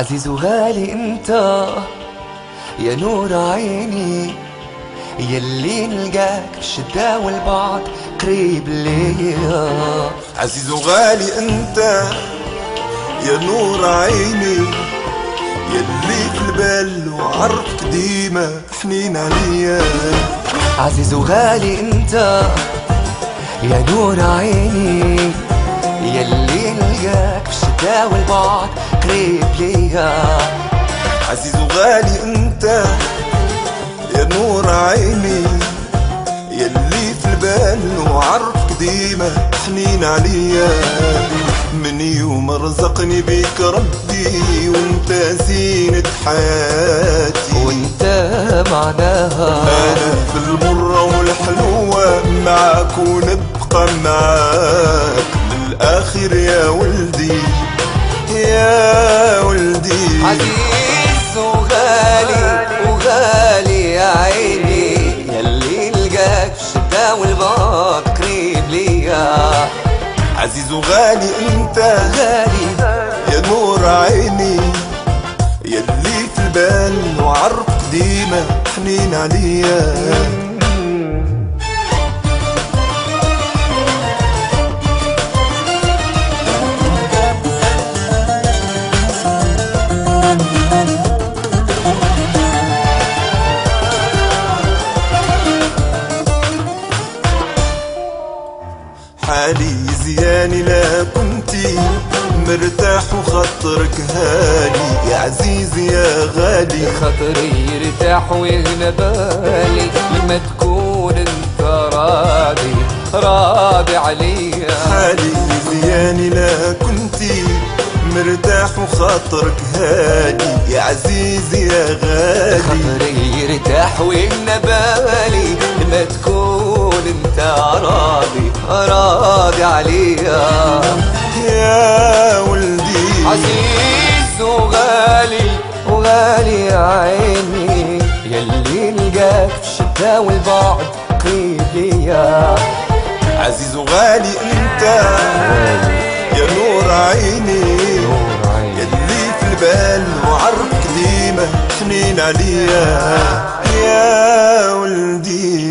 عزيز وغالي انت يا نور عيني، يلي نلقاك بالشدة والبعد قريب ليا. عزيز وغالي انت يا نور عيني، يلي في البال وعرفك ديما حنين عليا. عزيز وغالي انت يا نور عيني، يلي نلقاك بالشدة والبعد قريب ليا. عزيز وغالي انت يا نور عيني، يلي في البال وعرفك ديما حنين عليا. من يوم رزقني بيك ربي وانت زينة حياتي، وانت معناها انا بالمرة والحلوة معاك ونبقى معاك للآخر يا ولدي يا ولدي. عزيز وغالي وغالي يا عيني، يلي لقاك بالشدة والبعد قريب ليا. عزيز وغالي انت غالي يا نور عيني، يلي في البال وعرفك ديما حنين عليا. حالي زياني لا كنتي مرتاح وخاطرك هاني، يا عزيزي يا غالي خاطري يرتاح ويغنى بالي لما تكون انت راضي راضي عليا. حالي زياني لا كنتي مرتاح وخاطرك هاني، يا عزيزي يا غالي خاطري يرتاح ويغنى بالي لما تكون انت راضي راضي عليا. يا ولدي عزيز وغالي وغالي يا عيني، يلي نلقاك بالشدة والبعد قريب ليا. عزيز وغالي انت يا نور عيني، يلي في البال وعرفك ديما حنين عليا. يا ولدي